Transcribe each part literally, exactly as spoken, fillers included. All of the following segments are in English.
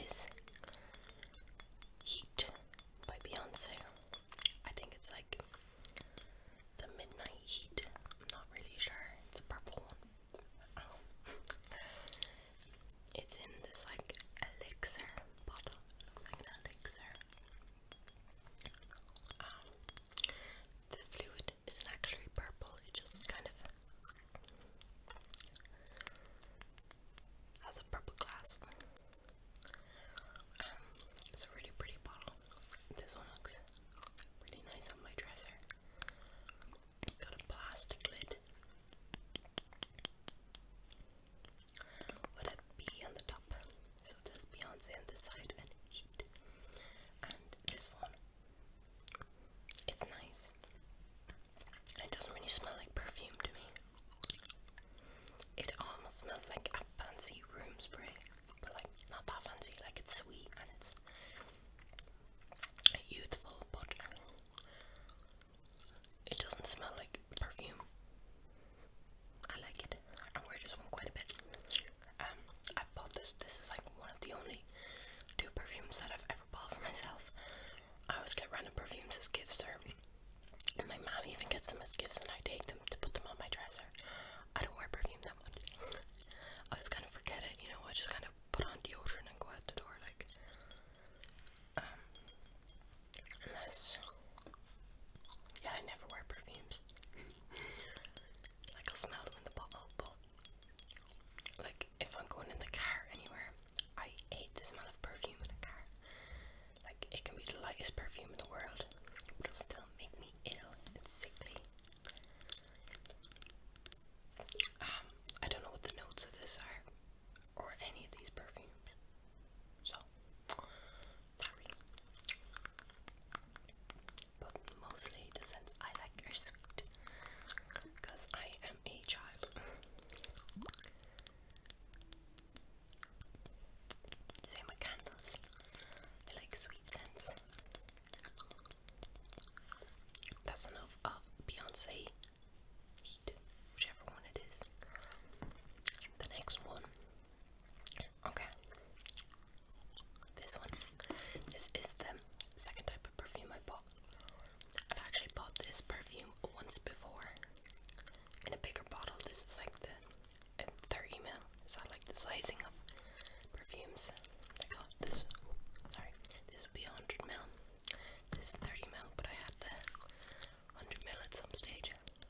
is Heat by Beyonce. I think it's like the Midnight Heat. I'm not really sure. It's a purple one. Um, it's in this like elixir bottle. It looks like an elixir. Um, the fluid isn't actually purple. It just kind of has a purple glass. Um, it's a really pretty bottle. This one looks really nice on my dresser. Got a plastic lid with a B on the top. So there's Beyonce on this side and Heat. And this one, it's nice. It doesn't really smell like perfume to me. It almost smells like a fancy room spray, but like not that fancy. Like it's sweet and it's youthful, but it doesn't smell like perfume. I like it. I wear this one quite a bit. Um, I bought this. This is like one of the only two perfumes that I've ever bought for myself. I always get random perfumes as gifts, or my mom even gets them as gifts, and I take them to put them on my dresser. I don't wear perfume that much. I just kind of forget it, you know. I just kind of put on deodorant and go out the door, like. Um, unless, yeah, I never wear perfumes. Like I'll smell them in the bottle, but like if I'm going in the car anywhere, I hate the smell of perfume in a car. Like it can be the lightest perfume in the world, but it'll still make me ill. It's sickly. Um, I don't know what the notes of this are, or any of these perfumes. So, sorry. But mostly the scents I like are sweet, because I am a child. Same with candles. I like sweet scents. That's enough of Beyonce Heat, whichever one it is. The next one. Okay. This one. This is the second type of perfume I bought. I've actually bought this perfume once before in a bigger bottle. This is like the uh, thirty milliliters. Is that like the sizing of perfumes? I got this. Sorry, this would be one hundred milliliters. This is thirty milliliters, but I had the one hundred milliliters at some stage.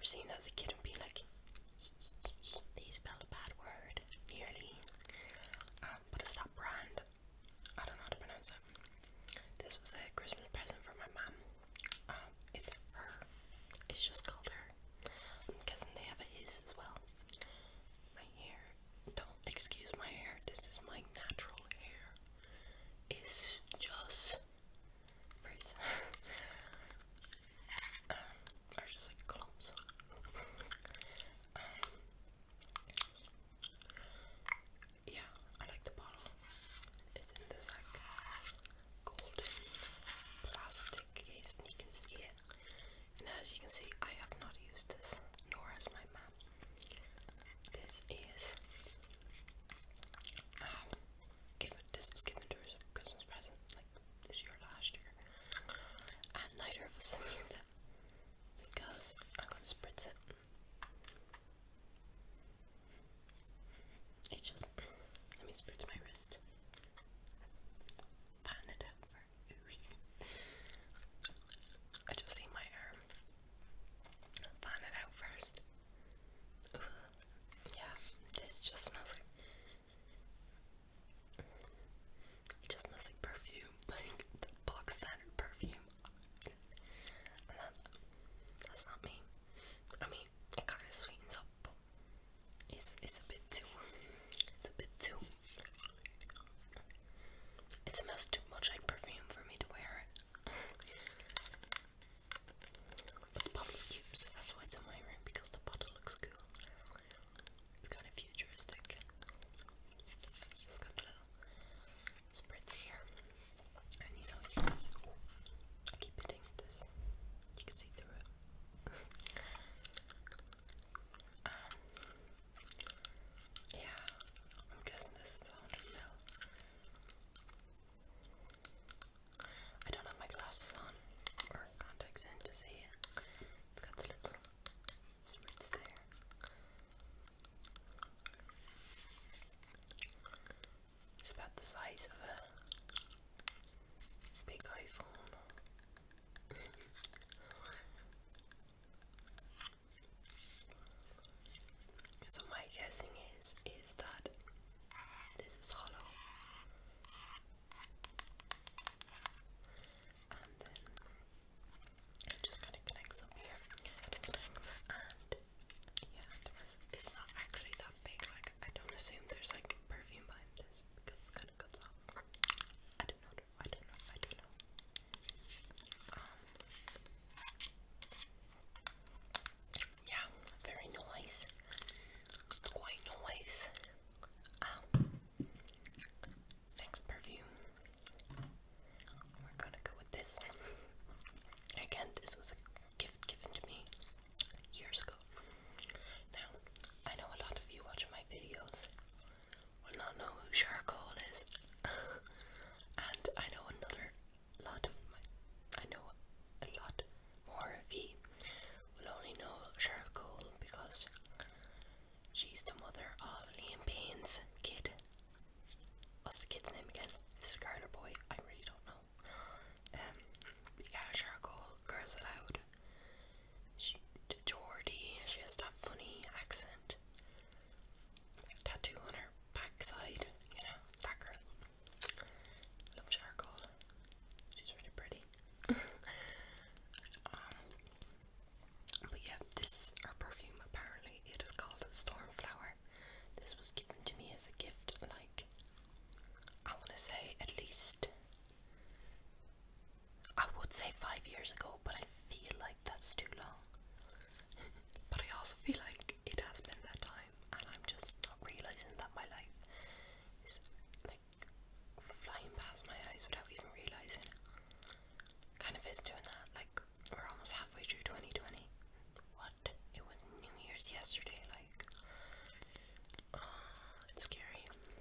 seen that as a kid and being like, they spelled a bad word, nearly. Um, but it's that brand. I don't know how to pronounce it. This was a Christmas present for my mum. Um, it's her. It's just called her. I'm guessing they have a his as well. My hair. Don't excuse my hair. This is my natural hair. It's just frizz. um, or just like clumps. um, yeah, I like the bottle. It's in this like golden plastic case, and you can see it. And as you can see, I have not used this, nor has my mom. This is um, given. This was given to her as a Christmas present, like this year, last year, and neither of us have used it because I'm going to spritz it. It just let me spritz my wrist. Fan it out for. I just see my arm. Fan it out first. Ooh. Yeah, this just smells like. It just smells like perfume, like the box standard perfume. And that, that's not me. I mean, it kind of sweetens up, but it's it's a bit too. It's a bit too. It smells too much like perfume for me to wear it. But the bottle's cute, so that's why it's in my room, because the bottle looks cool. It's kind of futuristic. It's just got the little spritz here. And you know, you can see, oh, I keep hitting this. You can see through it. um, yeah, I'm guessing this is one hundred mil. I don't have my glasses on or contacts in to see it. It's got the little spritz there. It's about the size of a big iPhone. So my guessing is is that this is hollow, and then it just kind of connects up here, and yeah, the rest, it's not actually that big. Like, I don't assume there's like perfume behind this because it's kind of cuts off. I don't know. I don't know. I don't know. Um, yeah, very nice. It's quite nice. Um, next perfume. We're gonna go with this. Again, this was a gift given to me years ago. Now, I know a lot of you watching my videos will not know who Charcoal is. And I know another lot of my, I know a lot more of you will only know Charcoal because she's the mother of Liam Payne's kid. What's the kid's name again? Is it a girl or boy? I really don't know. Um, yeah, Charcoal, Girls Aloud. She, Geordie, she has that funny accent. Tattoo on her backside, you know, that girl. Love Charcoal. She's really pretty. um, but yeah, this is her perfume. Apparently, it is called Stormflower. This was given to me as a gift, like, I want to say at least, I would say five years ago, but I feel like that's too long. But I also feel like it has been that time, and I'm just not realizing that my life is like flying past my eyes without even realizing. Kind of is doing that. Like, we're almost halfway through twenty twenty. What? It was New Year's yesterday. Like, oh, it's scary.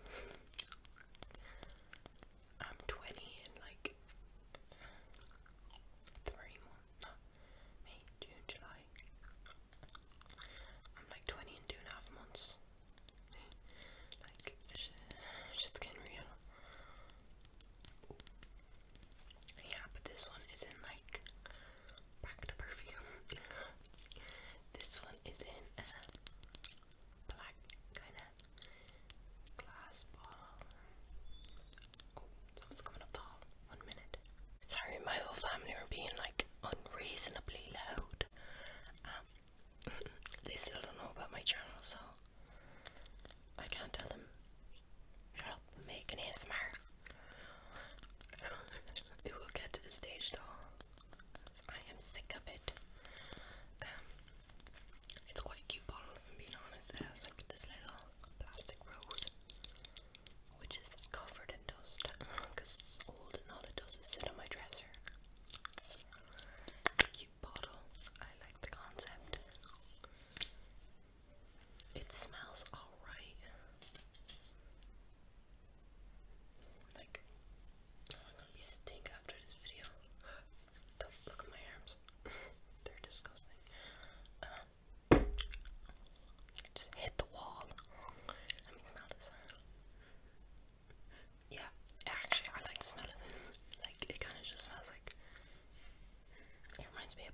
I'm twenty in like three months. No, May, June, July. I'm like twenty in two and a half months. Like, shit, shit's getting real. Yeah, but this one is in like back to perfume. This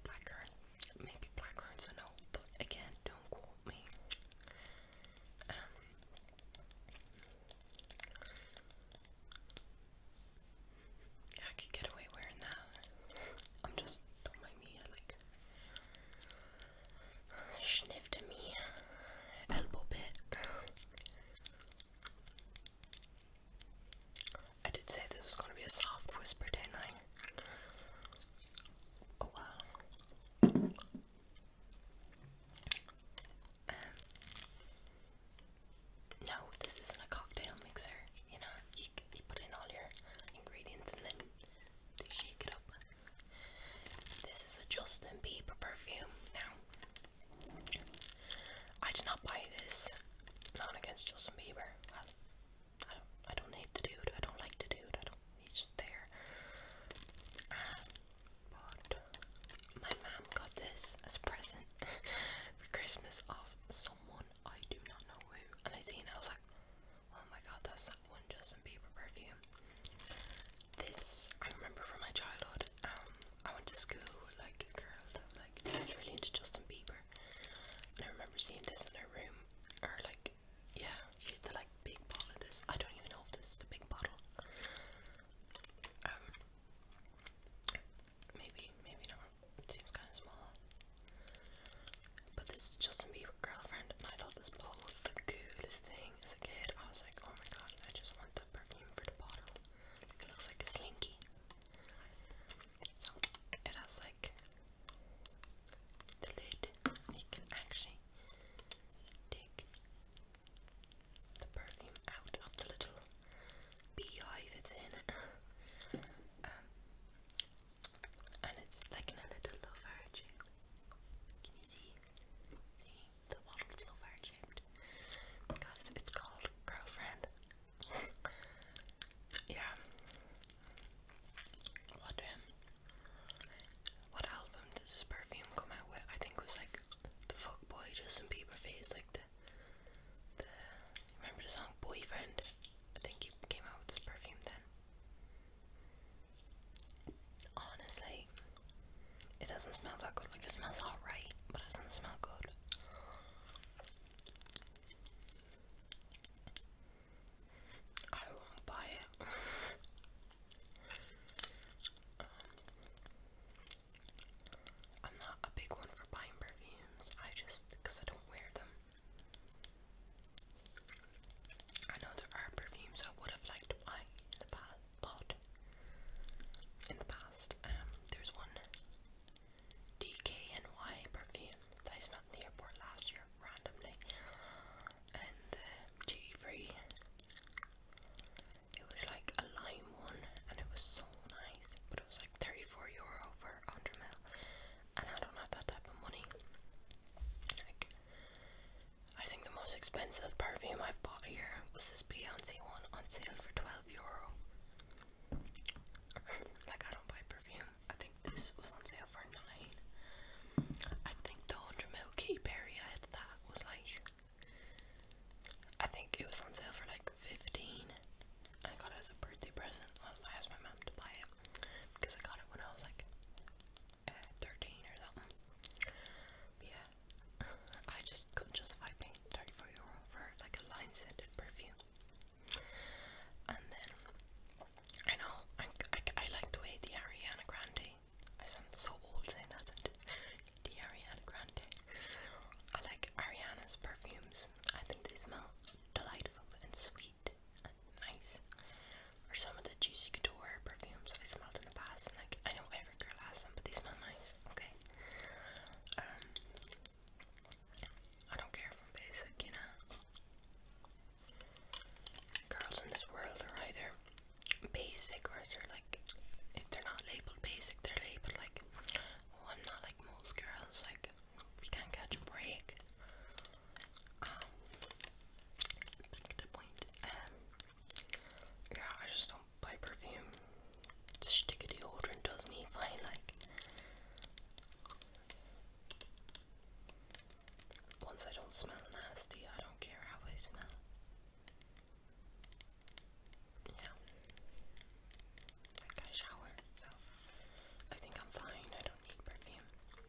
blackcurrant. Maybe blackcurrant's a no, but again, don't quote me. Um, I could get away wearing that. I'm just, don't mind me, I like sniffed in me elbow bit. I did say this was going to be a soft whisper, didn't I? Oh wow. Um, no, this isn't a cocktail mixer. You know, you, you put in all your ingredients and then they shake it up. This is a Justin Bieber perfume. Now, I did not buy this. Not against Justin Bieber. Well, I don't. I don't hate the dude. I don't like the dude. I don't. He's just there. Um, but my mom got this as a present for Christmas of someone I do not know who, and I seen it. I was like, oh my god, that's that one Justin Bieber perfume. This I remember from my childhood. Um, I went to school with like a girl that like was really into Justin Bieber, and I remember seeing this in her room, or like, yeah, she had the like big bottle of this. I don't even know if this is the big bottle. Um, maybe, maybe not. It seems kind of small. But this is Justin Bieber girlfriend, and I thought this bottle was the coolest thing as a kid. I was like, oh my god, I just want that perfume for the bottle. It looks like a slinky. So it has like the lid. You can actually take the perfume out of the little beehive it's in. Um, and it's like in a little love heart shape. Can you see? See? The bottle's love heart shaped. Because it's called Girlfriend. Yeah. What um what album did this perfume come out with? I think it was like the fuckboy Justin Bieber phase, like the the remember the song Boyfriend? I think he came out with this perfume then. Honestly, it doesn't smell that good. Like, it smells alright, but it doesn't smell good. I won't buy it. um, I'm not a big one for buying perfumes. I just, because I don't wear them. I know there are perfumes I would have liked to buy in the past, but in the past, um, there's one D K N Y perfume that I smelled in the airport last year randomly, and uh, duty free. It was like a lime one, and it was so nice, but it was like thirty-four euro for one hundred mil, and I don't have that type of money. Like, I think the most expensive perfume I've bought here was this Beyonce one on sale for twelve euro. Like, I don't buy perfume. I think this was on sale for nine. I think the one hundred mil Katy Perry I had that was like, I think it was on sale for like fifteen. I got it as a birthday present. Well, I asked my mom to buy it because I got it when I was like uh, thirteen or something. But yeah, I just couldn't justify paying thirty-four euro for like a lime scented perfume. And then I know I, I, I like the way the Ariana Grande, I sound so old saying that sentence, the Ariana Grande, I like Ariana's perfumes. I think they smell delightful and sweet and nice. Or some of the Juicy Couture perfumes I smelled in the past, and like, I know every girl has them, but they smell nice, okay? Um, I don't care if I'm basic, you know? Girls in this world are either basic or they're like, if they're not labeled basic, they're labeled like, oh, I'm not like most girls, like, we can't catch a break. Um, back to the point. Um, yeah, I just don't buy perfume. The stick of deodorant does me fine, like. Once I don't smell nasty, I don't care how I smell. Yeah. Like, I shower, so I think I'm fine. I don't need perfume.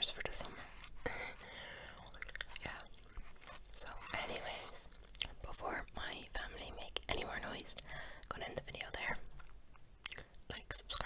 containers for the summer. Yeah. So, anyways, before my family make any more noise, I'm gonna end the video there. Like, subscribe.